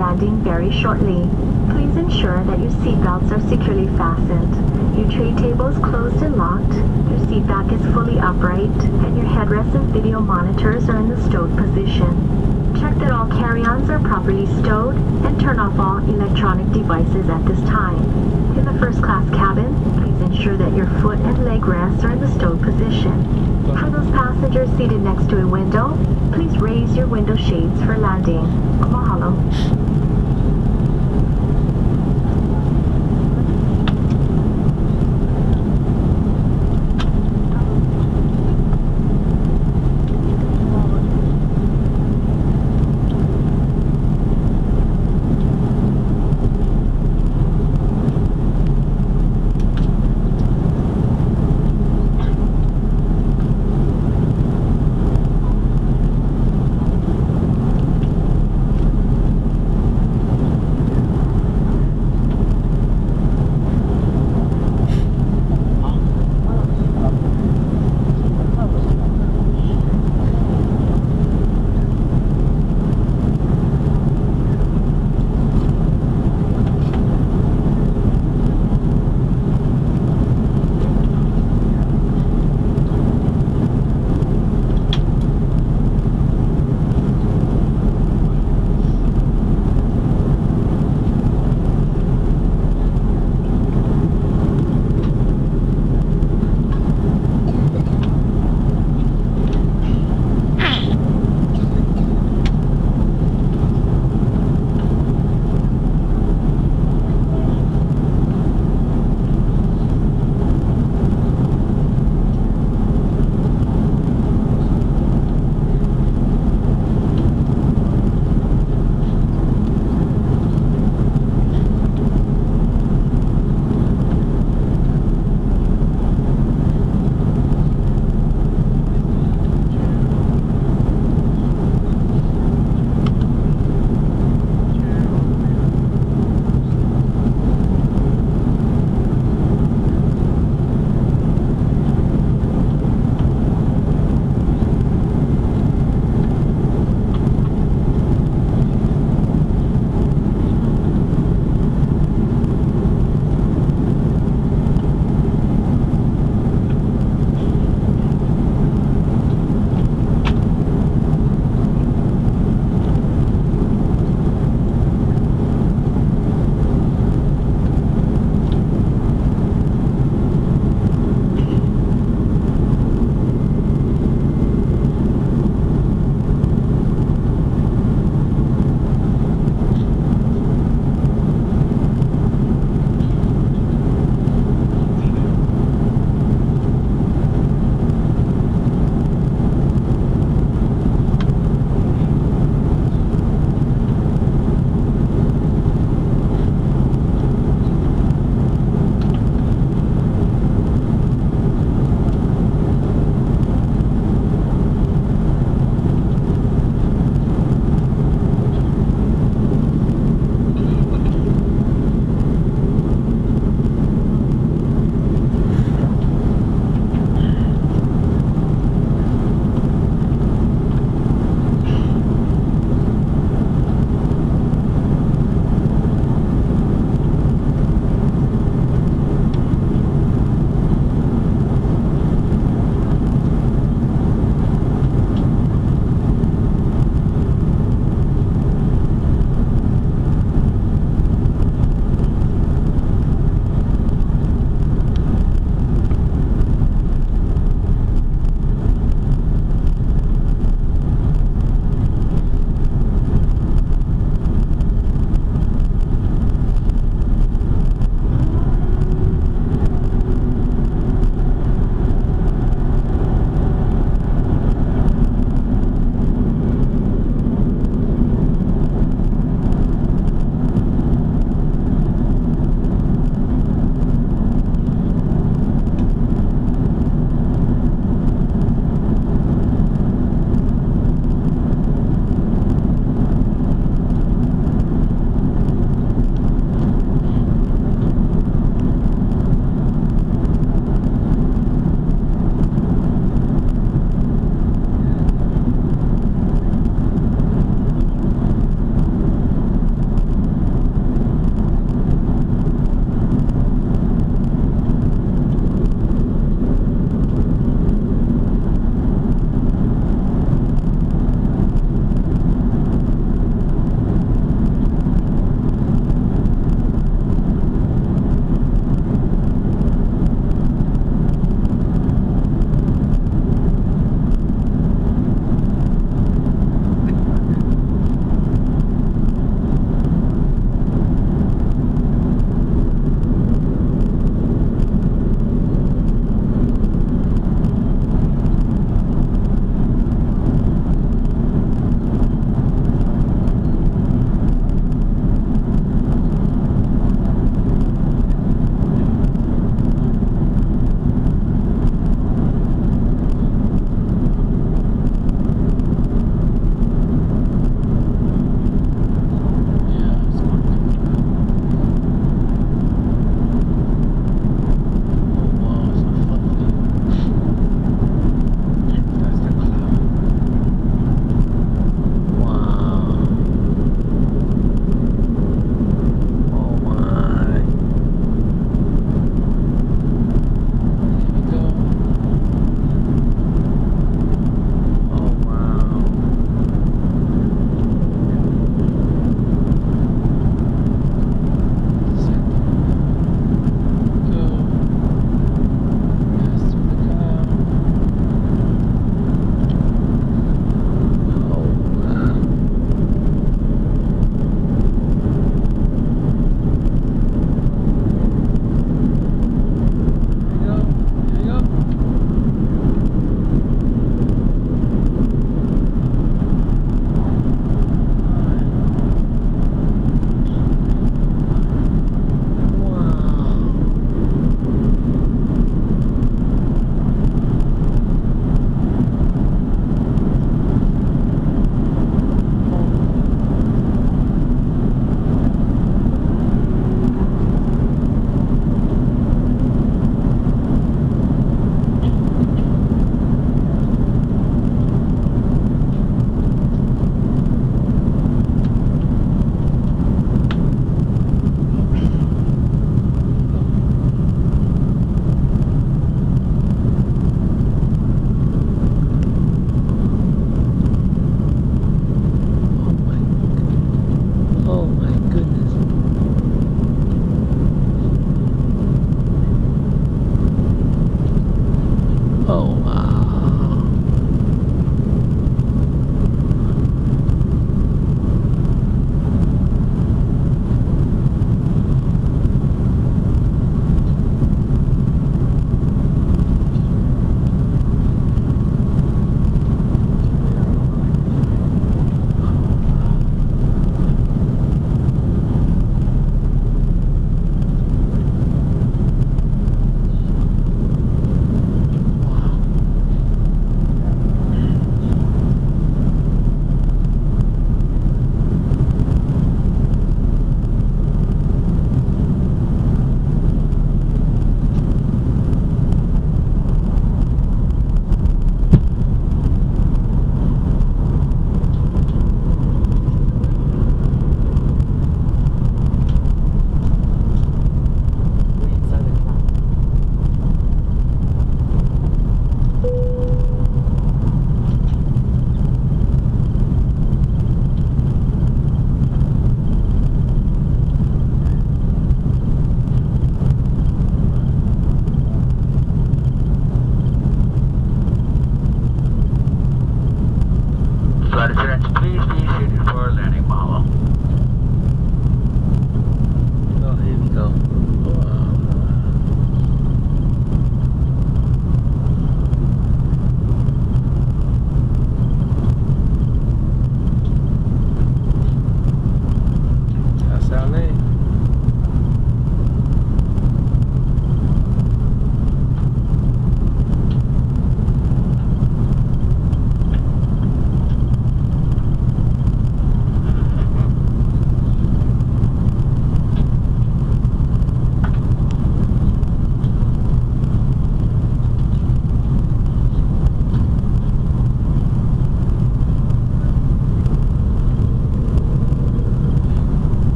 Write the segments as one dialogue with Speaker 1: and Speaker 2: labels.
Speaker 1: landing very shortly. Please ensure that your seatbelts are securely fastened, your tray table is closed and locked, your seat back is fully upright, and your headrest and video monitors are in the stowed position. Check that all carry-ons are properly stowed and turn off all electronic devices at this time. In the first class cabin, please ensure that your foot and leg rests are in the stowed position. For those passengers seated next to a window, please raise your window shades for landing. Mahalo.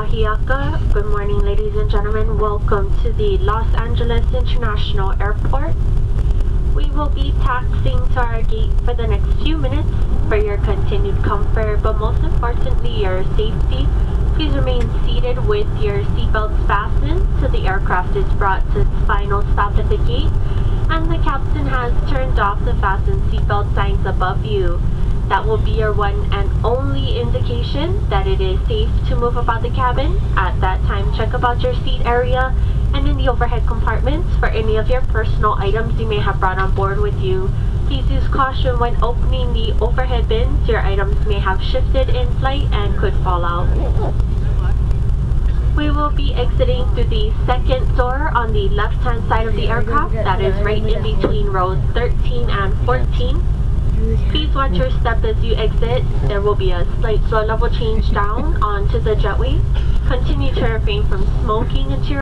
Speaker 1: Wahiaka. Good morning, ladies and gentlemen. Welcome to the Los Angeles International Airport. We will be taxiing to our gate for the next few minutes for your continued comfort, but most importantly, your safety. Please remain seated with your seatbelts fastened till the aircraft is brought to its final stop at the gate, and the captain has turned off the fasten seatbelt signs above you. That will be your one and only indication that it is safe to move about the cabin. At that time, check about your seat area and in the overhead compartments for any of your personal items you may have brought on board with you. Please use caution when opening the overhead bins. Your items may have shifted in flight and could fall out. We will be exiting through the second door on the left-hand side of the aircraft. That is right in between rows 13 and 14. Please watch your step as you exit. There will be a slight floor level change down onto the jetway. Continue to refrain from smoking into your